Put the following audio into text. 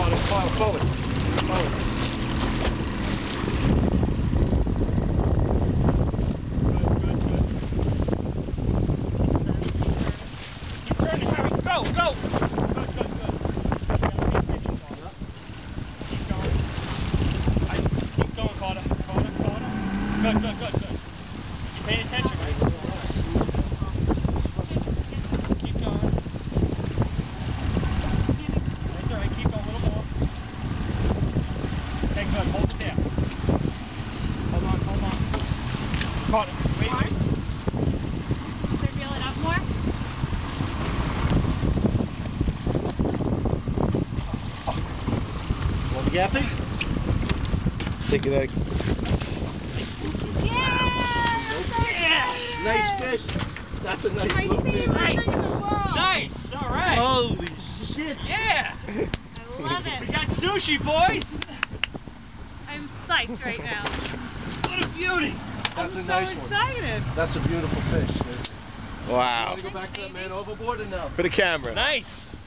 Forward. Forward. Keep turning, Harry. Go, go. Good. Keep going. Keep going, Carter. Good. You paying attention, right? Keep going. That's all right. Keep going a little more. Okay, good. Hold it there. Hold on. Carter, wait. Should I reel it up more? Want the gappy? Take it out. Yeah! Nice fish. That's a nice My bluefin. favorite Nice. thing in the world. Nice. All right. Holy shit. Yeah. I love We it. got sushi, boys. I'm psyched right now. What a beauty. That's a I'm nice so one. excited. That's a beautiful fish, dude. Wow. Want to go back to that man overboard or no? For the camera. Nice.